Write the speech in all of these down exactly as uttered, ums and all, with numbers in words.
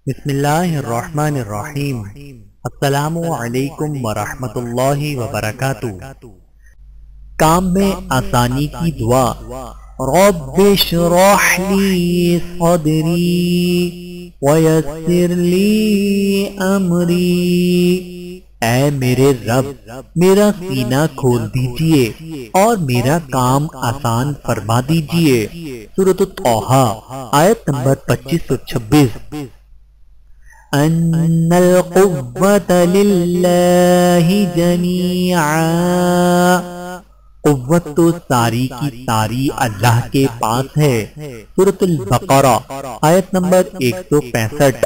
بسم اللہ الرحمن الرحیم۔ السلام علیکم ورحمۃ اللہ وبرکاتہ۔ کام میں آسانی کی دعا۔ رب اشرح لی صدری ویسر لی امری۔ اے میرے رب میرا سینہ کھول دیجئے اور میرا کام آسان فرما دیجئے۔ سورۃ طٰہٰ آیت نمبر پچیس سو چھبیس۔ ان القوة للہ جمیعا۔ قوت تو ساری کی ساری اللہ کے پاس ہے۔ سورۃ البقرہ آیت نمبر ایک سو پینسٹھ۔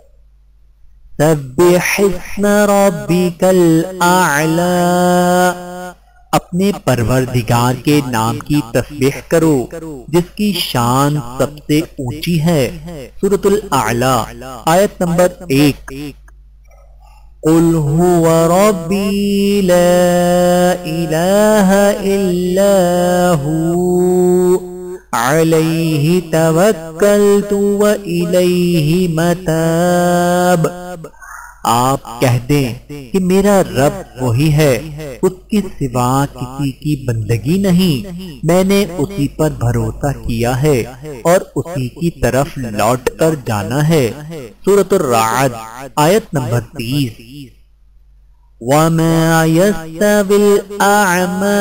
سبح اسم ربک الاعلی۔ اپنے پروردگار کے نام کی تسبیح کرو جس کی شان سب سے اونچی ہے۔ سورۃ الاعلی آیت نمبر ایک۔ قل هو ربی لا الہ الا هو علیہ توکلت والیہ متاب۔ آپ کہہ دیں کہ میرا رب وہی ہے، اس کے سوا کسی کی بندگی نہیں، میں نے اسی پر بھروسہ کیا ہے اور اسی کی طرف لوٹ کر جانا ہے۔ سورۃ الرعد آیت نمبر تیس۔ وَمَا يَسْتَوِي الْأَعْمَى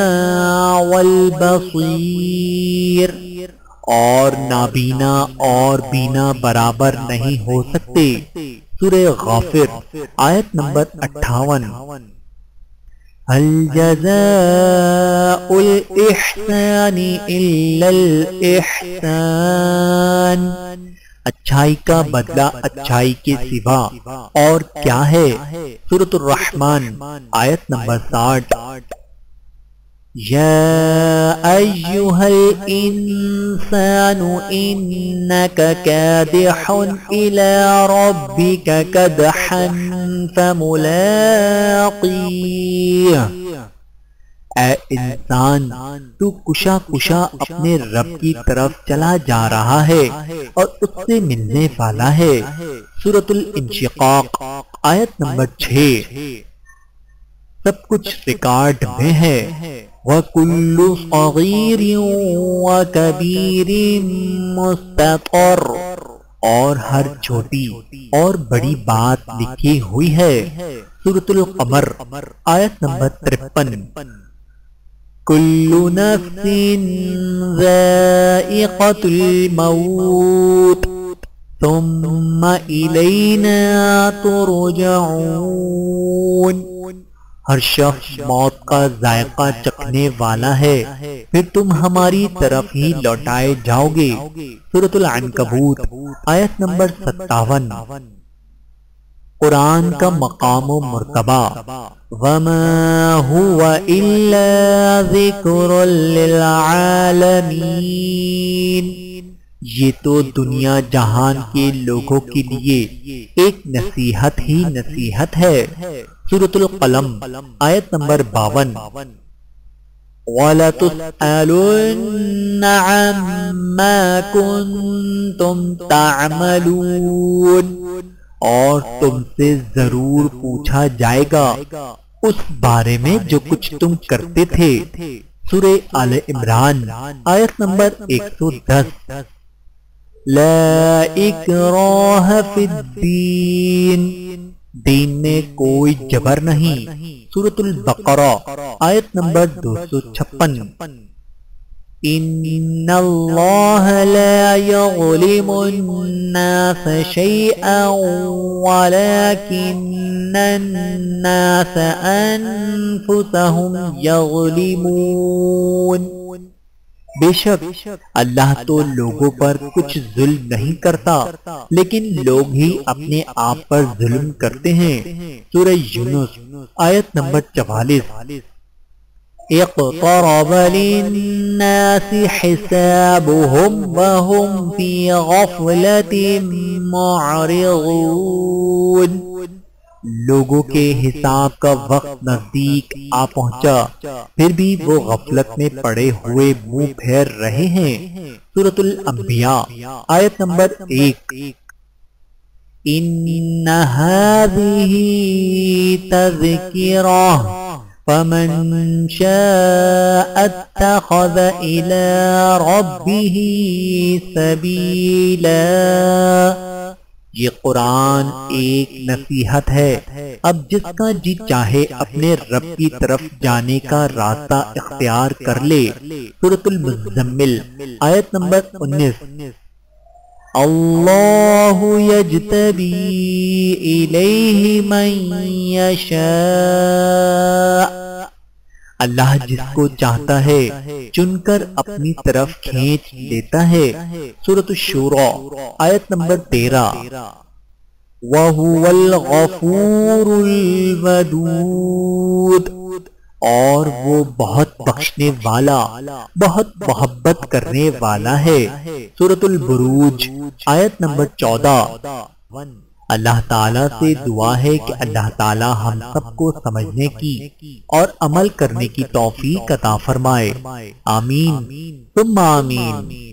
وَالْبَصِيرُ۔ اور نابینا اور بینا برابر نہیں ہو سکتے۔ سورہ غافر آیت نمبر اٹھاون۔ هل جزاء الإحسان إلا الإحسان۔ اچھائی کا بدلہ اچھائی کے سوا اور کیا ہے۔ سورۃ الرحمن آیت نمبر ساٹھ۔ یا ایہا الانسان انک کادح الی ربک کدحا فملاقیہ۔ اے انسان تو کشا کشا اپنے رب کی طرف چلا جا رہا ہے اور اس سے ملنے والا ہے۔ سورۃ الانشقاق آیت نمبر چھ۔ سب کچھ ریکارڈ میں ہے۔ وَكُلُّ صَغِيرٍ وَكَبِيرٍ مُسْتَطَرٌ۔ اور ہر چھوٹی اور بڑی بات لکھی ہوئی ہے۔ سورۃ القمر آیت نمبر ترپن۔ كُلُّ نَفْسٍ ذَائِقَةُ الْمَوْتِ ثُمَّ إِلَيْنَا تُرْجَعُونَ۔ ہر شخص موت کا ذائقہ چکھنے والا ہے، پھر تم ہماری طرف ہی لوٹائے جاؤ گے۔ سورۃ العنکبوت آیت نمبر ستاون۔ قرآن کا مقام و مرتبہ۔ وَمَا هُوَ إِلَّا ذِكْرٌ لِّلْعَالَمِينَ۔ یہ تو دنیا جہان کے لوگوں کے لیے ایک نصیحت ہی نصیحت ہے۔ سورۃ القلم آیت نمبر باون۔ وَلَتُسْأَلُنَّ عَمَّا كُنتُمْ تَعْمَلُونَ۔ اور تم سے ضرور پوچھا جائے گا اس بارے میں جو کچھ تم کرتے تھے۔ سورہ آل عمران آیت نمبر ایک سو دس۔ لا اکراہ فی الدین۔ دین میں کوئی جبر نہیں۔ سورۃ البقرہ آیت نمبر دو سو چھپن۔ ان اللہ لا یظلم الناس شیئا ولکن الناس انفسهم یظلمون۔ بے شک اللہ تو لوگوں پر کچھ ظلم نہیں کرتا لیکن لوگ ہی اپنے آپ پر ظلم کرتے ہیں۔ سورہ یونس آیت نمبر چوالیس۔ اقترب للناس حسابهم وهم في غفلة معرضون۔ لوگوں کے حساب کا وقت نزدیک آ پہنچا پھر بھی وہ غفلت میں پڑے ہوئے منہ پھیر رہے ہیں۔ سورۃ الانبیاء آیت نمبر ایک۔ ان هذه تذکرہ فمن شاء اتخذ الى ربه سبیلا۔ یہ قرآن ایک نصیحت ہے، اب جس کا جی چاہے اپنے رب کی طرف جانے کا راستہ اختیار کر لے۔ سورۃ المزمل آیت نمبر انیس۔ اللہ یجتبی الیہ من یشاء، اللہ جس کو چاہتا ہے چن کر اپنی طرف کھینچ لیتا ہے۔ سورۃ الشورى آیت نمبر تیرہ۔ وَهُوَ الْغَفُورُ الْوَدُودُ، اور وہ بہت بخشنے والا، بہت محبت کرنے والا ہے۔ سورۃ البروج آیت نمبر چودہ۔ اللہ تعالیٰ سے دعا ہے کہ اللہ تعالیٰ ہم سب کو سمجھنے کی اور عمل کرنے کی توفیق عطا فرمائے۔ آمین ثم آمین۔